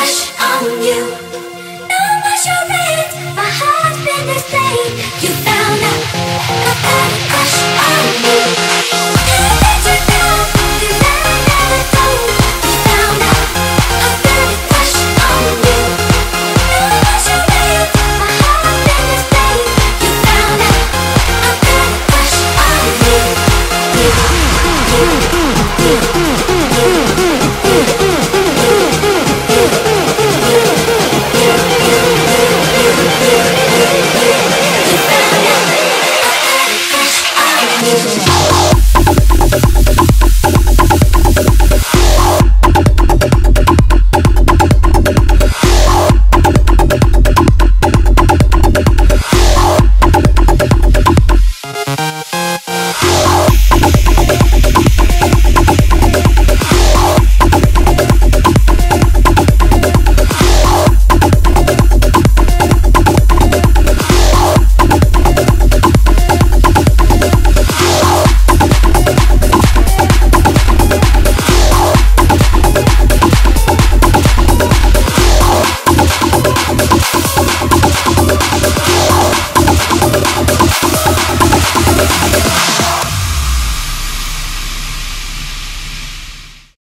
crush on you. No more charades, my heart's been displayed. You found out I've got a crush on you.